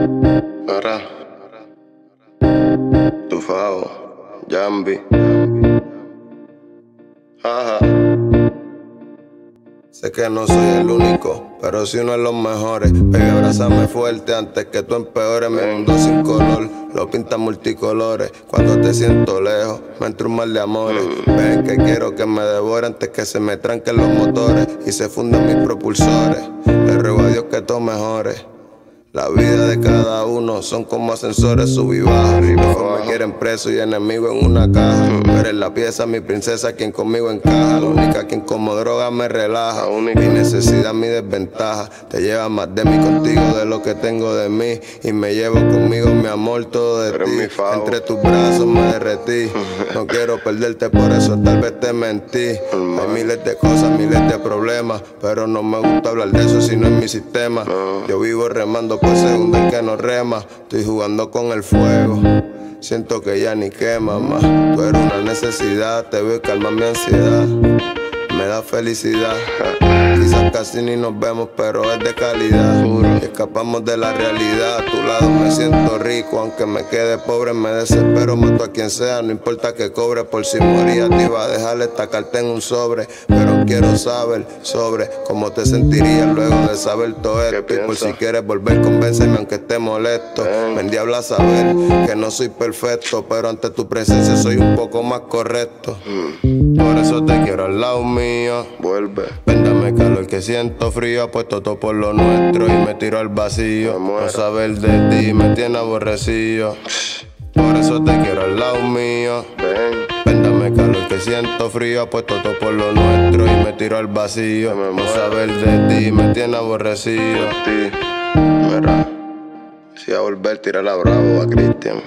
Ahora, Tufao, Jambi, ajá. Sé que no soy el único, pero sí uno de los mejores. Baby, abrázame fuerte antes que tú empeores. Mi mundo sin color, lo pinta multicolores. Cuando te siento lejos, me entra un mal de amores. Ven que quiero que me devore antes que se me tranquen los motores y se fundan mis propulsores. Le ruego a Dios que todo mejore. La vida de cada uno son como ascensores, sub y baja. Mejor me quieren preso y enemigo en una caja. Tú eres la pieza, mi princesa, quien conmigo encaja. La única quien como droga me relaja. Mi necesidad, mi desventaja. Te lleva más de mí contigo de lo que tengo de mí. Y me llevo conmigo mi amor, todo de ti. Entre tus brazos me derretí. No quiero perderte, por eso tal vez te mentí. Hay miles de cosas, miles de problemas, pero no me gusta hablar de eso si no es mi sistema. Yo vivo remando por segundo el que no rema. Estoy jugando con el fuego, siento que ya ni quema más. Tú eres una necesidad, te veo y calma mi ansiedad. Me da felicidad. Quizás casi ni nos vemos, pero es de calidad. Escapamos de la realidad. A tu lado me siento rico, aunque me quede pobre me desespero. Mato a quien sea, no importa que cobre. Por si moría te iba a dejar esta carta en un sobre. Pero quiero saber sobre cómo te sentirías luego de saber todo esto. Y por si quieres volver, convénceme aunque esté molesto. Me endiabla saber que no soy perfecto, pero ante tu presencia soy un poco más correcto. Por eso te quiero al lado mío. Vuelve. Véndame calor que siento frío. Apuesto todo por lo nuestro y me tiro al vacío. No saber de ti me tiene aborrecido. Por eso te quiero al lado mío. Véndame calor que siento frío. Apuesto todo por lo nuestro y me tiro al vacío. No saber de ti me tiene aborrecido. Mira, si a volver tira la bravo a Cristian.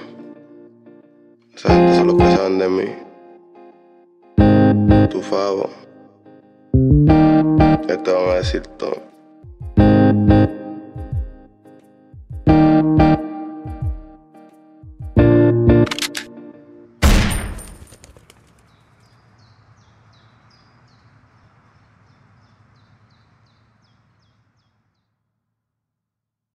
Esa gente son los que saben de mí. Tufao, ya te van a decir todo.